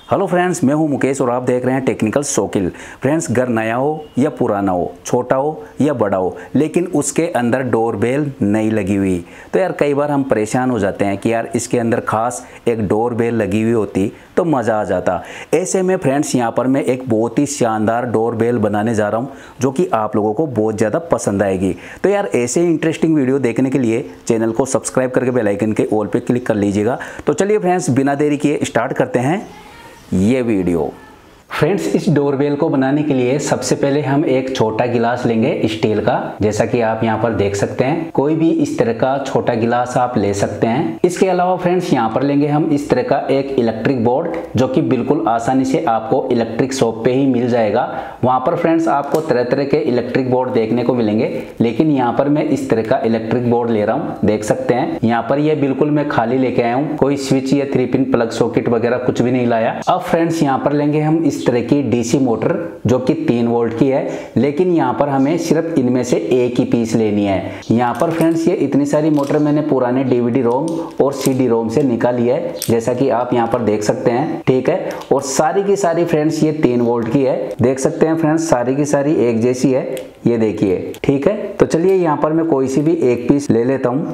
Hello friends, मैं हूं मुकेश और आप देख रहे हैं टेक्निकल सोकिल। फ्रेंड्स, घर नया हो या पुराना हो, छोटा हो या बड़ा हो, लेकिन उसके अंदर डोरबेल नहीं लगी हुई, तो यार कई बार हम परेशान हो जाते हैं कि यार इसके अंदर खास एक डोरबेल लगी हुई होती तो मज़ा आ जाता। ऐसे में फ्रेंड्स यहाँ पर मैं एक बहुत ही शानदार डोरबेल बनाने जा रहा हूँ जो कि आप लोगों को बहुत ज़्यादा पसंद आएगी। तो यार ऐसे इंटरेस्टिंग वीडियो देखने के लिए चैनल को सब्सक्राइब करके बेल आइकन के ऑल पे क्लिक कर लीजिएगा। तो चलिए फ्रेंड्स, बिना देरी किए स्टार्ट करते हैं ये वीडियो। फ्रेंड्स, इस डोरबेल को बनाने के लिए सबसे पहले हम एक छोटा गिलास लेंगे स्टील का, जैसा कि आप यहाँ पर देख सकते हैं। कोई भी इस तरह का छोटा गिलास आप ले सकते हैं। इसके अलावा फ्रेंड्स यहाँ पर लेंगे हम इस तरह का एक इलेक्ट्रिक बोर्ड, जो कि बिल्कुल आसानी से आपको इलेक्ट्रिक शॉप पे ही मिल जाएगा। वहाँ पर फ्रेंड्स आपको तरह तरह के इलेक्ट्रिक बोर्ड देखने को मिलेंगे, लेकिन यहाँ पर मैं इस तरह का इलेक्ट्रिक बोर्ड ले रहा हूँ। देख सकते हैं यहाँ पर ये बिल्कुल मैं खाली लेके आया हूँ, कोई स्विच या 3 पिन प्लग सॉकेट वगैरह कुछ भी नहीं लाया। अब फ्रेंड्स यहाँ पर लेंगे हम इस तरह की डीसी मोटर, जो कि 3 वोल्ट की है, लेकिन यहाँ पर हमें सिर्फ इनमें से एक ही पीस लेनी है। यहाँ पर फ्रेंड्स ये इतनी सारी मोटर मैंने पुराने डीवीडी रोम और सीडी रोम से निकाली है, जैसा कि आप यहाँ पर देख सकते हैं। ठीक है, और सारी की सारी फ्रेंड्स ये 3 वोल्ट की है। देख सकते हैं फ्रेंड्स, सारी की सारी एक जैसी है, ये देखिए। ठीक है, तो चलिए यहाँ पर मैं कोई सी भी एक पीस ले लेता हूँ।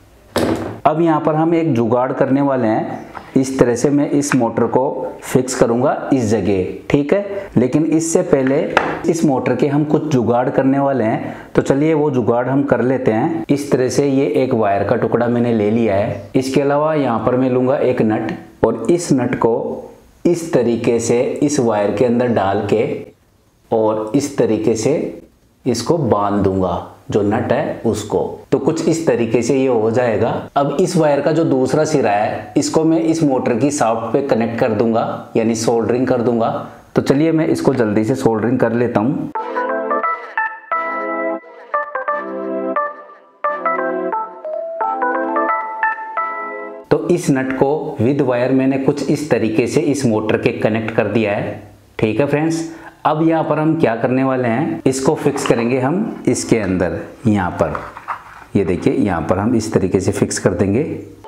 अब यहाँ पर हम एक जुगाड़ करने वाले हैं। इस तरह से मैं इस मोटर को फिक्स करूंगा इस जगह। ठीक है, लेकिन इससे पहले इस मोटर के हम कुछ जुगाड़ करने वाले हैं, तो चलिए वो जुगाड़ हम कर लेते हैं। इस तरह से ये एक वायर का टुकड़ा मैंने ले लिया है। इसके अलावा यहाँ पर मैं लूंगा एक नट, और इस नट को इस तरीके से इस वायर के अंदर डाल के और इस तरीके से इसको बांध दूंगा, जो नट है उसको। तो कुछ इस तरीके से ये हो जाएगा। अब इस वायर का जो दूसरा सिरा है, इसको मैं इस मोटर की शाफ्ट पे कनेक्ट कर दूंगा, यानी सोल्डरिंग कर दूंगा। तो चलिए मैं इसको जल्दी से सोल्डरिंग कर लेता हूँ। तो इस नट को विद वायर मैंने कुछ इस तरीके से इस मोटर के कनेक्ट कर दिया है। ठीक है फ्रेंड्स, अब यहाँ पर हम क्या करने वाले हैं, इसको फिक्स करेंगे हम इसके अंदर। यहाँ पर ये देखिए, यहाँ पर हम इस तरीके से फिक्स कर देंगे।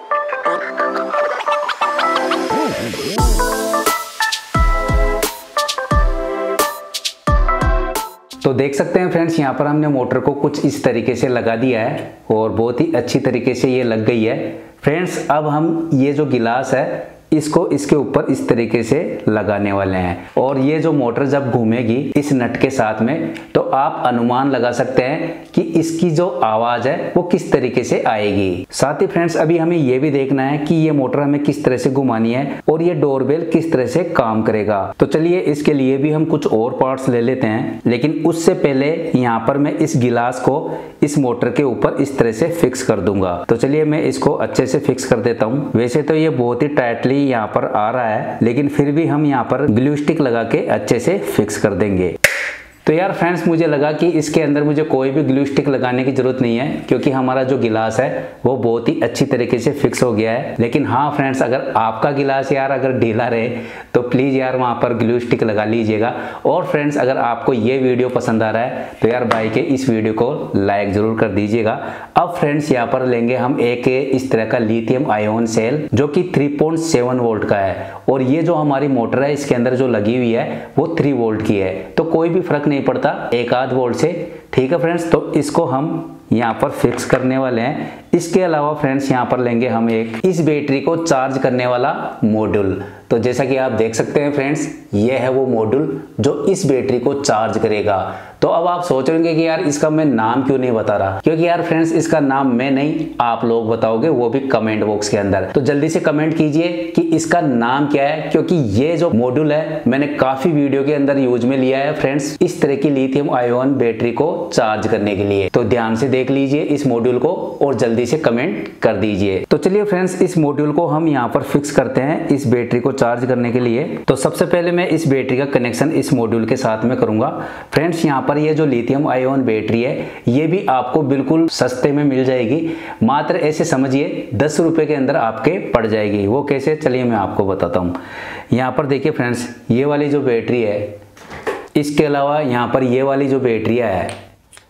तो देख सकते हैं फ्रेंड्स, यहाँ पर हमने मोटर को कुछ इस तरीके से लगा दिया है और बहुत ही अच्छी तरीके से ये लग गई है। फ्रेंड्स, अब हम ये जो गिलास है इसको इसके ऊपर इस तरीके से लगाने वाले हैं, और ये जो मोटर जब घूमेगी इस नट के साथ में, तो आप अनुमान लगा सकते हैं कि इसकी जो आवाज है वो किस तरीके से आएगी। साथ ही फ्रेंड्स, अभी हमें ये भी देखना है कि ये मोटर हमें किस तरह से घुमानी है और ये डोरबेल किस तरह से काम करेगा। तो चलिए इसके लिए भी हम कुछ और पार्ट्स ले लेते हैं, लेकिन उससे पहले यहाँ पर मैं इस गिलास को इस मोटर के ऊपर इस तरह से फिक्स कर दूंगा। तो चलिए मैं इसको अच्छे से फिक्स कर देता हूँ। वैसे तो ये बहुत ही टाइटली यहाँ पर आ रहा है, लेकिन फिर भी हम यहाँ पर ग्लू स्टिक लगा के अच्छे से फिक्स कर देंगे। तो यार फ्रेंड्स, मुझे लगा कि इसके अंदर मुझे कोई भी ग्लू स्टिक लगाने की जरूरत नहीं है, क्योंकि हमारा जो गिलास है वो बहुत ही अच्छी तरीके से फिक्स हो गया है। लेकिन हाँ फ्रेंड्स, अगर आपका गिलास यार अगर ढीला रहे तो प्लीज़ यार वहाँ पर ग्लू स्टिक लगा लीजिएगा। और फ्रेंड्स, अगर आपको ये वीडियो पसंद आ रहा है तो यार भाई के इस वीडियो को लाइक ज़रूर कर दीजिएगा। अब फ्रेंड्स, यहाँ पर लेंगे हम एक इस तरह का लिथियम आयोन सेल, जो कि 3.7 वोल्ट का है, और ये जो हमारी मोटर है इसके अंदर जो लगी हुई है वो 3 वोल्ट की है। तो कोई भी फर्क नहीं पड़ता एक आध वोल्ट से। ठीक है फ्रेंड्स, तो इसको हम यहाँ पर फिक्स करने वाले हैं। इसके अलावा फ्रेंड्स, यहाँ पर लेंगे हम एक इस बैटरी को चार्ज करने वाला मॉड्यूल। तो जैसा कि आप देख सकते हैं फ्रेंड्स, ये है वो मॉड्यूल जो इस बैटरी को चार्ज करेगा। तो अब आप सोच रहे होंगे कि यार इसका मैं नाम क्यों नहीं बता रहा, क्योंकि यार फ्रेंड्स इसका नाम मैं नहीं, आप लोग बताओगे, वो भी कमेंट बॉक्स के अंदर। तो जल्दी से कमेंट कीजिए कि इसका नाम क्या है, क्योंकि ये जो मॉड्यूल है मैंने काफी वीडियो के अंदर यूज में लिया है फ्रेंड्स, इस तरह की लिथियम आयोन बैटरी को चार्ज करने के लिए। तो ध्यान से देख लीजिए इस मॉड्यूल को और जल्दी से कमेंट कर दीजिए। तो चलिए फ्रेंड्स, इस मॉड्यूल को हम यहाँ पर फिक्स करते हैं इस बैटरी को चार्ज करने के लिए। तो सबसे पहले मैं इस बैटरी का कनेक्शन इस मॉड्यूल के साथ में करूंगा। फ्रेंड्स, यहाँ पर ये जो लिथियम आयोन बैटरी है ये भी आपको बिल्कुल सस्ते में मिल जाएगी। मात्र ऐसे समझिए 10 रुपए के अंदर आपके पड़ जाएगी। वो कैसे, चलिए मैं आपको बताता हूँ। यहाँ पर देखिए फ्रेंड्स, ये वाली जो बैटरी है, इसके अलावा यहाँ पर ये वाली जो बैटरी है,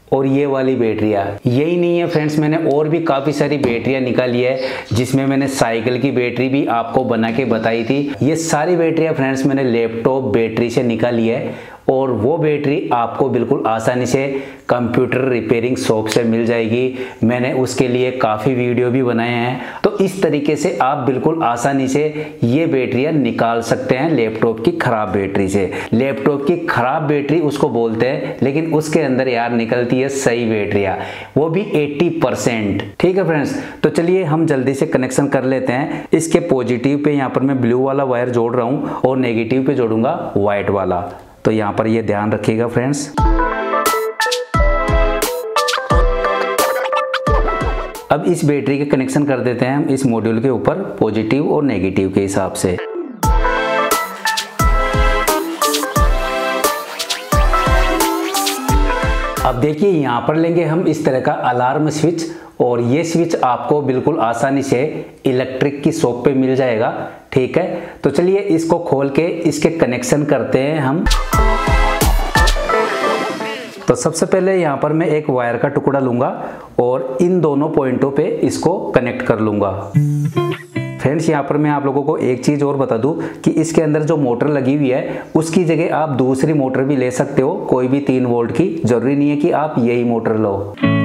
और ये वाली बैटरियाँ। यही नहीं है फ्रेंड्स, मैंने और भी काफ़ी सारी बैटरियाँ निकाली है, जिसमें मैंने साइकिल की बैटरी भी आपको बना के बताई थी। ये सारी बैटरियाँ फ्रेंड्स मैंने लैपटॉप बैटरी से निकाली है, और वो बैटरी आपको बिल्कुल आसानी से कंप्यूटर रिपेयरिंग शॉप से मिल जाएगी। मैंने उसके लिए काफ़ी वीडियो भी बनाए हैं। तो इस तरीके से आप बिल्कुल आसानी से ये बैटरियाँ निकाल सकते हैं लैपटॉप की ख़राब बैटरी से। लैपटॉप की ख़राब बैटरी उसको बोलते हैं, लेकिन उसके अंदर यार निकलती है सही बैटरियाँ, वो भी 80%। ठीक है फ्रेंड्स, तो चलिए हम जल्दी से कनेक्शन कर लेते हैं। इसके पॉजिटिव पे यहाँ पर मैं ब्लू वाला वायर जोड़ रहा हूँ और नेगेटिव पे जोड़ूंगा व्हाइट वाला। तो यहाँ पर ये ध्यान रखिएगा फ्रेंड्स। अब इस बैटरी के कनेक्शन कर देते हैं हम इस मॉड्यूल के ऊपर पॉजिटिव और नेगेटिव के हिसाब से। अब देखिए यहाँ पर लेंगे हम इस तरह का अलार्म स्विच, और ये स्विच आपको बिल्कुल आसानी से इलेक्ट्रिक की शॉप पे मिल जाएगा। ठीक है, तो चलिए इसको खोल के इसके कनेक्शन करते हैं हम। तो सबसे पहले यहाँ पर मैं एक वायर का टुकड़ा लूंगा और इन दोनों पॉइंटों पे इसको कनेक्ट कर लूंगा। फ्रेंड्स, यहाँ पर मैं आप लोगों को एक चीज़ और बता दूं कि इसके अंदर जो मोटर लगी हुई है उसकी जगह आप दूसरी मोटर भी ले सकते हो, कोई भी 3 वोल्ट की। जरूरी नहीं है कि आप यही मोटर लो।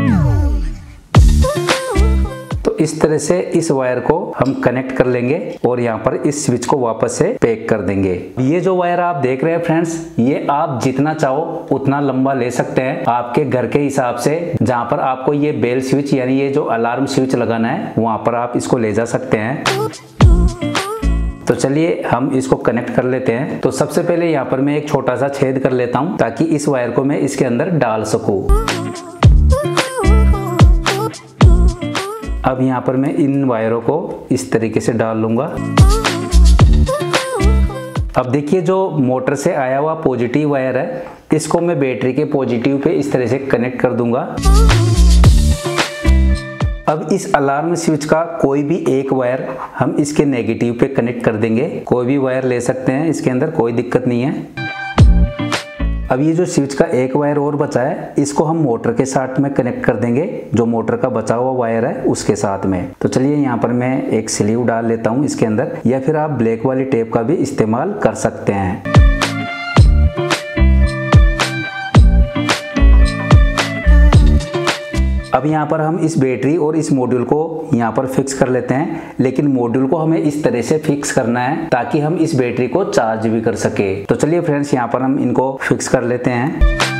तो इस तरह से इस वायर को हम कनेक्ट कर लेंगे और यहाँ पर इस स्विच को वापस से पैक कर देंगे। ये जो वायर आप देख रहे हैं फ्रेंड्स, ये आप जितना चाहो उतना लंबा ले सकते हैं आपके घर के हिसाब से। जहाँ पर आपको ये बेल स्विच यानी ये जो अलार्म स्विच लगाना है वहाँ पर आप इसको ले जा सकते हैं। तो चलिए हम इसको कनेक्ट कर लेते हैं। तो सबसे पहले यहाँ पर मैं एक छोटा सा छेद कर लेता हूँ ताकि इस वायर को मैं इसके अंदर डाल सकूँ। अब यहाँ पर मैं इन वायरों को इस तरीके से डाल लूंगा। अब देखिए जो मोटर से आया हुआ पॉजिटिव वायर है, इसको मैं बैटरी के पॉजिटिव पे इस तरह से कनेक्ट कर दूंगा। अब इस अलार्म स्विच का कोई भी एक वायर हम इसके नेगेटिव पे कनेक्ट कर देंगे। कोई भी वायर ले सकते हैं, इसके अंदर कोई दिक्कत नहीं है। अब ये जो स्विच का एक वायर और बचा है, इसको हम मोटर के साथ में कनेक्ट कर देंगे, जो मोटर का बचा हुआ वायर है उसके साथ में। तो चलिए यहाँ पर मैं एक स्लीव डाल लेता हूँ इसके अंदर, या फिर आप ब्लैक वाली टेप का भी इस्तेमाल कर सकते हैं। अब यहाँ पर हम इस बैटरी और इस मॉड्यूल को यहाँ पर फिक्स कर लेते हैं, लेकिन मॉड्यूल को हमें इस तरह से फिक्स करना है ताकि हम इस बैटरी को चार्ज भी कर सके। तो चलिए फ्रेंड्स, यहाँ पर हम इनको फिक्स कर लेते हैं।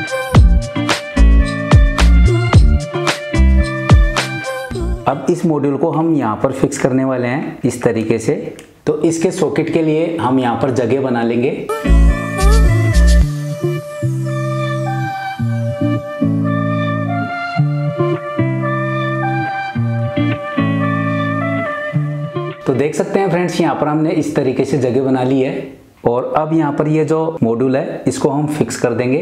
अब इस मॉड्यूल को हम यहाँ पर फिक्स करने वाले हैं इस तरीके से। तो इसके सॉकेट के लिए हम यहाँ पर जगह बना लेंगे। तो देख सकते हैं फ्रेंड्स, यहाँ पर हमने इस तरीके से जगह बना ली है, और अब यहाँ पर ये जो मॉड्यूल है इसको हम फिक्स कर देंगे।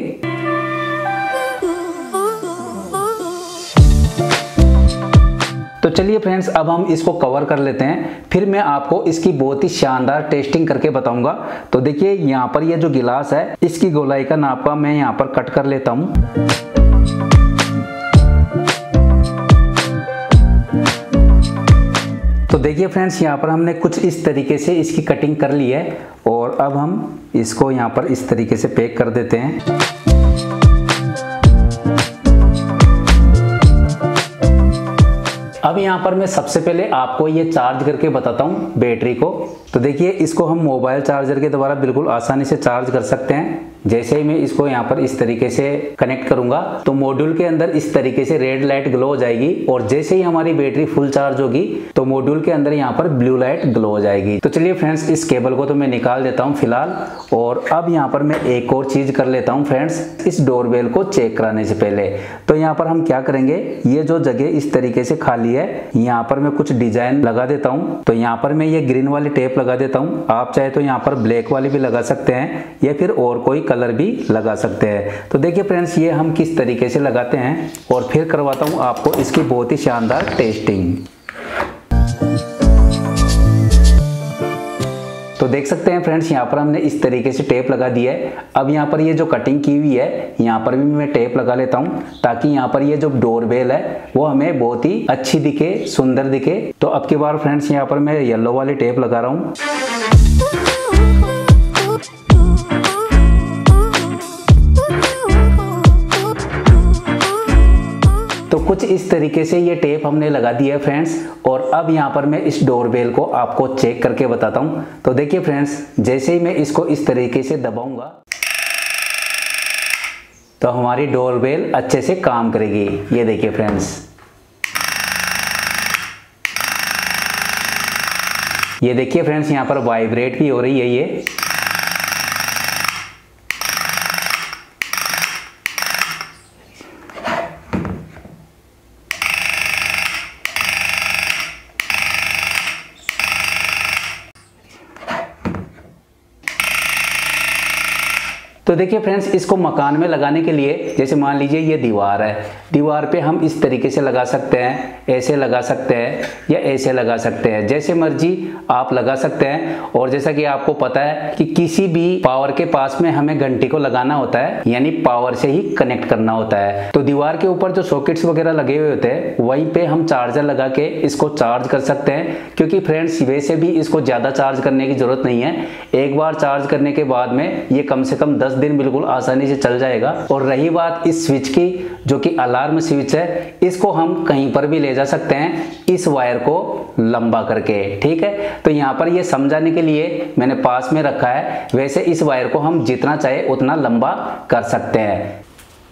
तो चलिए फ्रेंड्स, अब हम इसको कवर कर लेते हैं, फिर मैं आपको इसकी बहुत ही शानदार टेस्टिंग करके बताऊंगा। तो देखिए यहाँ पर ये जो गिलास है, इसकी गोलाई का नाप का मैं यहाँ पर कट कर लेता हूँ। तो देखिए फ्रेंड्स, यहाँ पर हमने कुछ इस तरीके से इसकी कटिंग कर ली है, और अब हम इसको यहाँ पर इस तरीके से पैक कर देते हैं। अब यहाँ पर मैं सबसे पहले आपको ये चार्ज करके बताता हूँ बैटरी को। तो देखिए, इसको हम मोबाइल चार्जर के द्वारा बिल्कुल आसानी से चार्ज कर सकते हैं। जैसे ही मैं इसको यहाँ पर इस तरीके से कनेक्ट करूंगा तो मॉड्यूल के अंदर इस तरीके से रेड लाइट ग्लो हो जाएगी, और जैसे ही हमारी बैटरी फुल चार्ज होगी तो मॉड्यूल के अंदर यहाँ पर ब्लू लाइट ग्लो हो जाएगी। तो चलिए फ्रेंड्स, इस केबल को तो मैं निकाल देता हूँ फिलहाल, और अब यहाँ पर मैं एक और चीज कर लेता हूँ फ्रेंड्स, इस डोरबेल को चेक कराने से पहले। तो यहाँ पर हम क्या करेंगे, ये जो जगह इस तरीके से खाली है, यहाँ पर मैं कुछ डिजाइन लगा देता हूँ। तो यहाँ पर मैं ये ग्रीन वाली टेप लगा देता हूँ, आप चाहे तो यहाँ पर ब्लैक वाली भी लगा सकते हैं, या फिर और कोई कलर भी लगा सकते हैं। तो देखिए फ्रेंड्स, ये हम किस तरीके से लगाते हैं, और फिर करवाता हूँ आपको इसकी बहुत ही शानदार टेस्टिंग। तो देख सकते हैं फ्रेंड्स, यहाँ पर हमने इस तरीके से टेप लगा दिया है। अब यहाँ पर ये जो कटिंग की हुई है यहाँ पर भी मैं टेप लगा लेता हूँ, ताकि यहाँ पर ये जो डोरबेल है वो हमें बहुत ही अच्छी दिखे, सुंदर दिखे। तो अब की बार फ्रेंड्स यहाँ पर मैं येलो वाली टेप लगा रहा हूँ। तो कुछ इस तरीके से ये टेप हमने लगा दी है फ्रेंड्स। और अब यहाँ पर मैं इस डोरबेल को आपको चेक करके बताता हूँ। तो देखिए फ्रेंड्स, जैसे ही मैं इसको इस तरीके से दबाऊंगा तो हमारी डोरबेल अच्छे से काम करेगी। ये देखिए फ्रेंड्स, ये देखिए फ्रेंड्स, यहाँ पर वाइब्रेट भी हो रही है ये। तो देखिए फ्रेंड्स, इसको मकान में लगाने के लिए, जैसे मान लीजिए ये दीवार है, दीवार पे हम इस तरीके से लगा सकते हैं, ऐसे लगा सकते हैं या ऐसे लगा सकते हैं, जैसे मर्जी आप लगा सकते हैं। और जैसा कि आपको पता है कि किसी भी पावर के पास में हमें घंटी को लगाना होता है, यानी पावर से ही कनेक्ट करना होता है। तो दीवार के ऊपर जो सॉकेट्स वगैरह लगे हुए होते हैं वहीं पे हम चार्जर लगा के इसको चार्ज कर सकते हैं, क्योंकि फ्रेंड्स वैसे भी इसको ज्यादा चार्ज करने की जरूरत नहीं है। एक बार चार्ज करने के बाद में ये कम से कम 10 दिन बिल्कुल आसानी से चल जाएगा। और रही बात इस स्विच की, जो कि अलार्म स्विच है, इसको हम कहीं पर भी ले जा सकते हैं इस वायर को लंबा करके, ठीक है। तो यहाँ पर ये समझाने के लिए मैंने पास में रखा है। वैसे इस वायर को हम जितना चाहे उतना लंबा कर सकते हैं।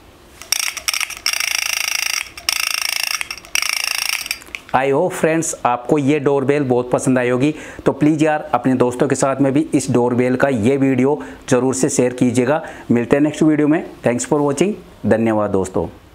आई होप फ्रेंड्स आपको ये डोरबेल बहुत पसंद आई होगी। तो प्लीज़ यार अपने दोस्तों के साथ में भी इस डोरबेल का ये वीडियो ज़रूर से शेयर कीजिएगा। मिलते हैं नेक्स्ट वीडियो में। Thanks for watching. धन्यवाद दोस्तों।